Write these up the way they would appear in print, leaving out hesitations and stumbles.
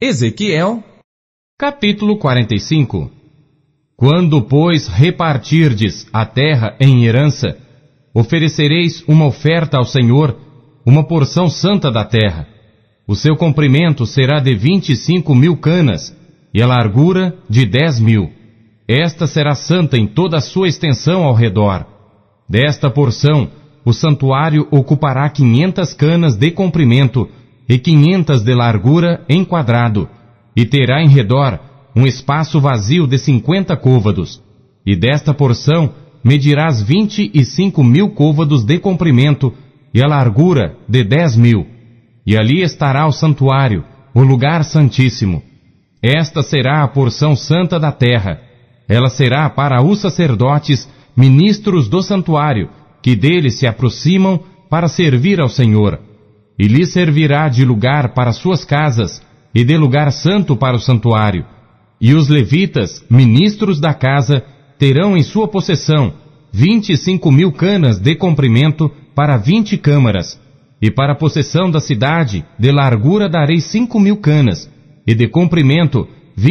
Ezequiel, capítulo 45. Quando, pois, repartirdes a terra em herança, oferecereis uma oferta ao Senhor, uma porção santa da terra. O seu comprimento será de 25.000 canas, e a largura de 10.000. Esta será santa em toda a sua extensão ao redor. Desta porção, o santuário ocupará 500 canas de comprimento e 500 de largura em quadrado, e terá em redor um espaço vazio de 50 côvados. E desta porção medirás 25.000 côvados de comprimento e a largura de 10.000. E ali estará o santuário, o lugar santíssimo. Esta será a porção santa da terra. Ela será para os sacerdotes, ministros do santuário, que dele se aproximam para servir ao Senhor. E lhes servirá de lugar para suas casas, e de lugar santo para o santuário. E os levitas, ministros da casa, terão em sua possessão 25.000 canas de comprimento para 20 câmaras. E para a possessão da cidade, de largura darei 5.000 canas, e de comprimento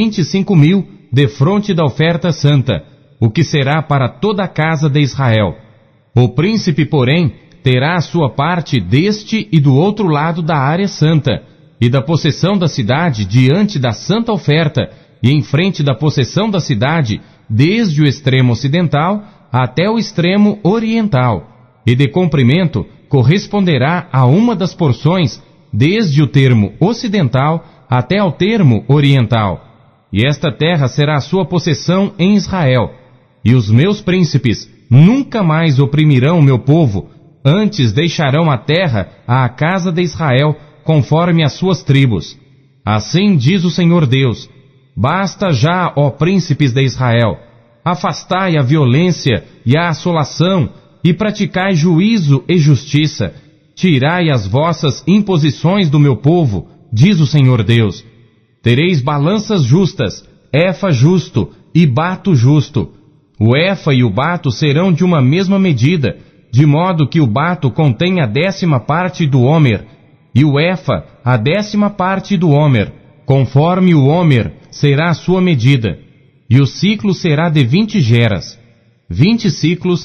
25.000 de fronte da oferta santa, o que será para toda a casa de Israel. O príncipe, porém, terá a sua parte deste e do outro lado da área santa, e da possessão da cidade diante da santa oferta, e em frente da possessão da cidade, desde o extremo ocidental até o extremo oriental, e de comprimento corresponderá a uma das porções, desde o termo ocidental até ao termo oriental. E esta terra será a sua possessão em Israel. E os meus príncipes nunca mais oprimirão o meu povo, antes deixarão a terra à casa de Israel, conforme as suas tribos. Assim diz o Senhor Deus: basta já, ó príncipes de Israel, afastai a violência e a assolação, e praticai juízo e justiça, tirai as vossas imposições do meu povo, diz o Senhor Deus. Tereis balanças justas, efa justo e bato justo. O efa e o bato serão de uma mesma medida, de modo que o bato contém a 10ª parte do homer, e o efa a 10ª parte do homer, conforme o homer será a sua medida. E o ciclo será de 20 geras. 20 ciclos,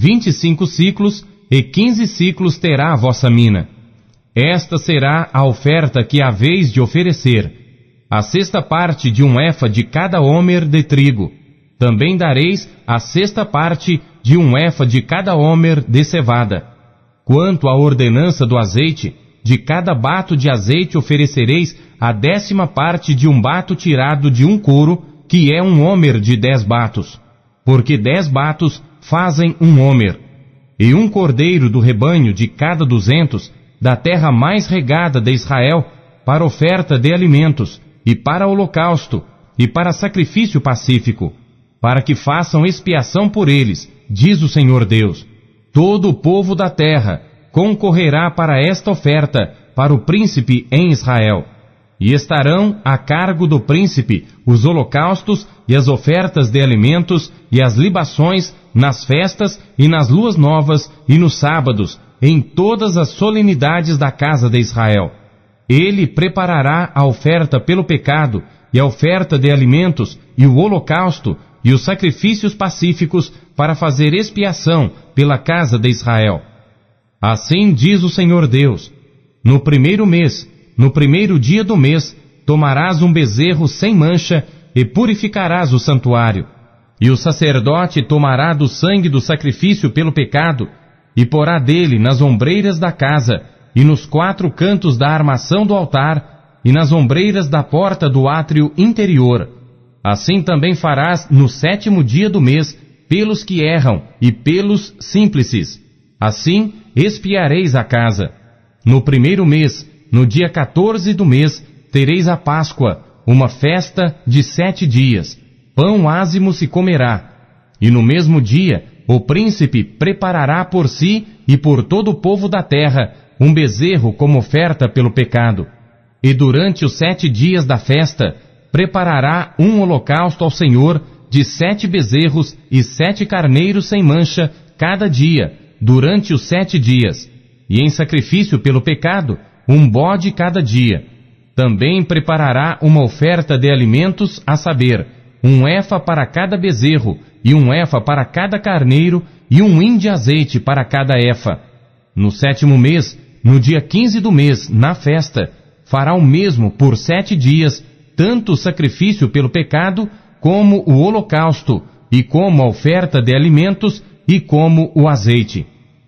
25 ciclos e 15 ciclos terá a vossa mina. Esta será a oferta que haveis de oferecer: a 6ª parte de um efa de cada homer de trigo. Também dareis a 6ª parte de um efa de cada homer de cevada. Quanto à ordenança do azeite, de cada bato de azeite oferecereis a 10ª parte de um bato tirado de um couro, que é um homer de 10 batos, porque 10 batos fazem um homer. E um cordeiro do rebanho de cada 200, da terra mais regada de Israel, para oferta de alimentos, e para holocausto, e para sacrifício pacífico, para que façam expiação por eles, diz o Senhor Deus. Todo o povo da terra concorrerá para esta oferta, para o príncipe em Israel. E estarão a cargo do príncipe os holocaustos e as ofertas de alimentos e as libações nas festas e nas luas novas e nos sábados, em todas as solenidades da casa de Israel. Ele preparará a oferta pelo pecado e a oferta de alimentos e o holocausto e os sacrifícios pacíficos para fazer expiação pela casa de Israel. Assim diz o Senhor Deus: no primeiro mês, no primeiro dia do mês, tomarás um bezerro sem mancha e purificarás o santuário. E o sacerdote tomará do sangue do sacrifício pelo pecado e porá dele nas ombreiras da casa e nos 4 cantos da armação do altar e nas ombreiras da porta do átrio interior. Assim também farás no 7º dia do mês pelos que erram e pelos símplices. Assim expiareis a casa. No primeiro mês, no dia 14 do mês, tereis a Páscoa, uma festa de 7 dias. Pão ázimo se comerá. E no mesmo dia, o príncipe preparará por si e por todo o povo da terra um bezerro como oferta pelo pecado. E durante os 7 dias da festa, preparará um holocausto ao Senhor de 7 bezerros e 7 carneiros sem mancha cada dia, durante os 7 dias. E em sacrifício pelo pecado, um bode cada dia. Também preparará uma oferta de alimentos, a saber, 1 efa para cada bezerro, e 1 efa para cada carneiro, e 1 hin de azeite para cada efa. No 7º mês, no dia 15 do mês, na festa, fará o mesmo por 7 dias, tanto o sacrifício pelo pecado, como o holocausto, e como a oferta de alimentos, e como o azeite.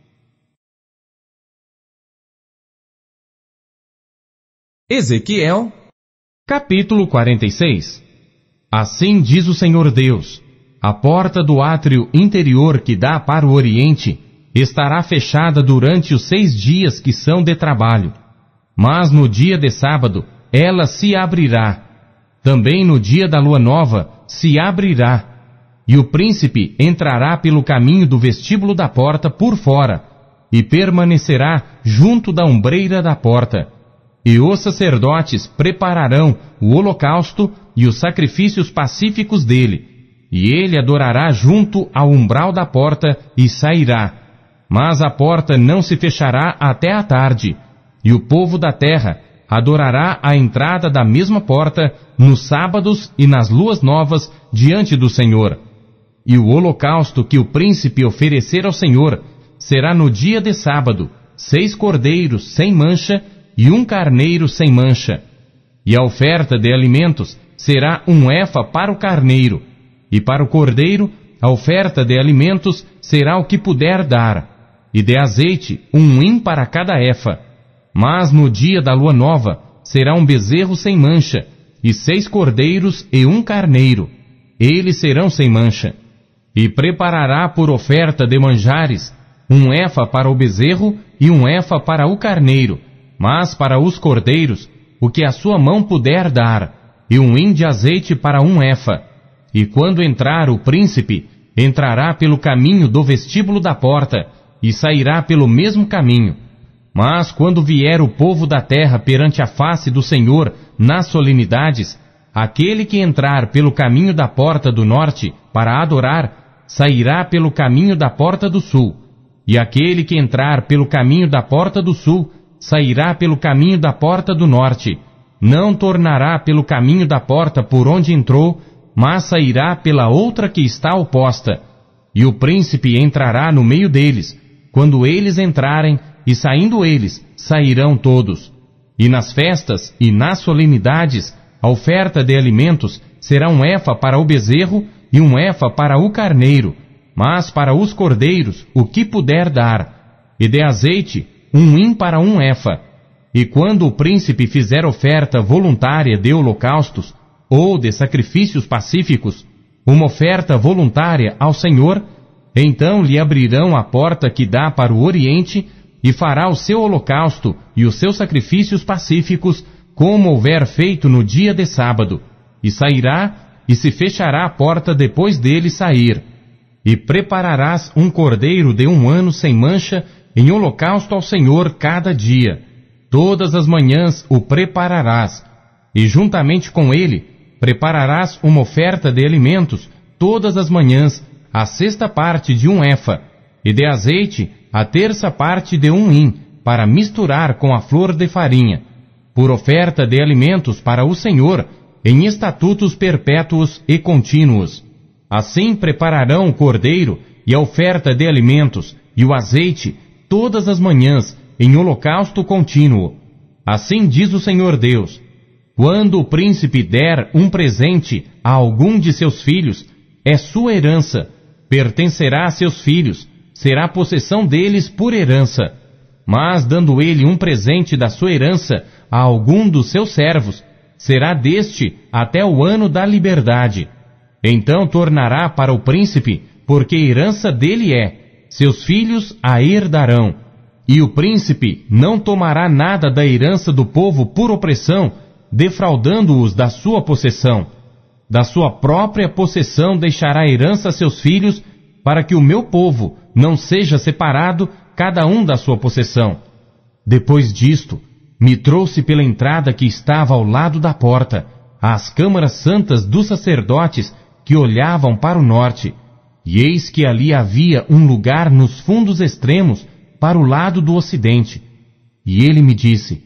Ezequiel, capítulo 46. Assim diz o Senhor Deus: a porta do átrio interior que dá para o oriente estará fechada durante os 6 dias que são de trabalho, mas no dia de sábado ela se abrirá. Também no dia da lua nova se abrirá, e o príncipe entrará pelo caminho do vestíbulo da porta por fora, e permanecerá junto da ombreira da porta. E os sacerdotes prepararão o holocausto e os sacrifícios pacíficos dele, e ele adorará junto ao umbral da porta e sairá. Mas a porta não se fechará até a tarde, e o povo da terra adorará à entrada da mesma porta nos sábados e nas luas novas diante do Senhor. E o holocausto que o príncipe oferecer ao Senhor será no dia de sábado, 6 cordeiros sem mancha e 1 carneiro sem mancha. E a oferta de alimentos será 1 efa para o carneiro, e para o cordeiro a oferta de alimentos será o que puder dar, e de azeite 1 hin para cada efa. Mas no dia da lua nova será 1 bezerro sem mancha, e 6 cordeiros e 1 carneiro, eles serão sem mancha. E preparará por oferta de manjares 1 efa para o bezerro e 1 efa para o carneiro, mas para os cordeiros, o que a sua mão puder dar, e 1 hin de azeite para 1 efa. E quando entrar o príncipe, entrará pelo caminho do vestíbulo da porta, e sairá pelo mesmo caminho. Mas quando vier o povo da terra perante a face do Senhor nas solenidades, aquele que entrar pelo caminho da porta do norte para adorar, sairá pelo caminho da porta do sul. E aquele que entrar pelo caminho da porta do sul, sairá pelo caminho da porta do norte, não tornará pelo caminho da porta por onde entrou, mas sairá pela outra que está oposta. E o príncipe entrará no meio deles, quando eles entrarem, e saindo eles, sairão todos. E nas festas e nas solenidades, a oferta de alimentos será 1 efa para o bezerro e 1 efa para o carneiro, mas para os cordeiros o que puder dar, e de azeite 1 hin para 1 efa. E quando o príncipe fizer oferta voluntária de holocaustos, ou de sacrifícios pacíficos, uma oferta voluntária ao Senhor, então lhe abrirão a porta que dá para o oriente, e fará o seu holocausto e os seus sacrifícios pacíficos, como houver feito no dia de sábado, e sairá, e se fechará a porta depois dele sair. E prepararás 1 cordeiro de 1 ano sem mancha, em holocausto ao Senhor cada dia. Todas as manhãs o prepararás, e juntamente com ele prepararás uma oferta de alimentos todas as manhãs, a 6ª parte de 1 efa, e de azeite a 1/3 parte de 1 hin, para misturar com a flor de farinha, por oferta de alimentos para o Senhor, em estatutos perpétuos e contínuos. Assim prepararão o cordeiro e a oferta de alimentos e o azeite todas as manhãs, em holocausto contínuo. Assim diz o Senhor Deus: quando o príncipe der um presente a algum de seus filhos, é sua herança, pertencerá a seus filhos, será possessão deles por herança. Mas dando ele um presente da sua herança a algum dos seus servos, será deste até o ano da liberdade. Então tornará para o príncipe, porque herança dele é, seus filhos a herdarão. E o príncipe não tomará nada da herança do povo por opressão, defraudando-os da sua possessão. Da sua própria possessão deixará herança a seus filhos, para que o meu povo não seja separado, cada um da sua possessão. Depois disto, me trouxe pela entrada que estava ao lado da porta, às câmaras santas dos sacerdotes que olhavam para o norte, e eis que ali havia um lugar nos fundos extremos, para o lado do ocidente. E ele me disse: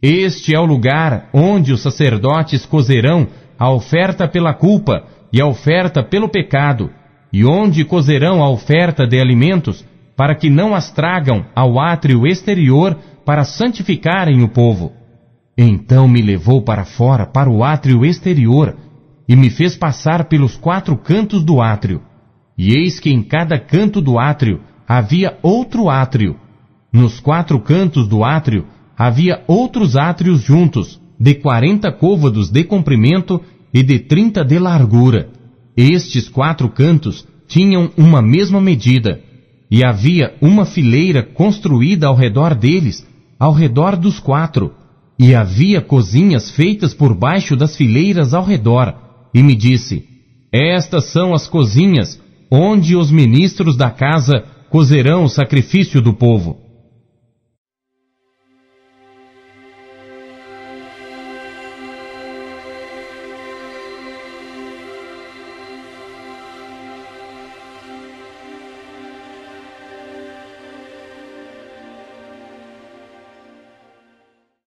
Este é o lugar onde os sacerdotes cozerão a oferta pela culpa e a oferta pelo pecado, e onde cozerão a oferta de alimentos, para que não as tragam ao átrio exterior para santificarem o povo. Então me levou para fora, para o átrio exterior, e me fez passar pelos 4 cantos do átrio. E eis que em cada canto do átrio havia outro átrio. Nos 4 cantos do átrio havia outros átrios juntos, de 40 côvados de comprimento e de 30 de largura. Estes 4 cantos tinham uma mesma medida, e havia uma fileira construída ao redor deles, ao redor dos 4, e havia cozinhas feitas por baixo das fileiras ao redor. E me disse: estas são as cozinhas onde os ministros da casa cozerão o sacrifício do povo.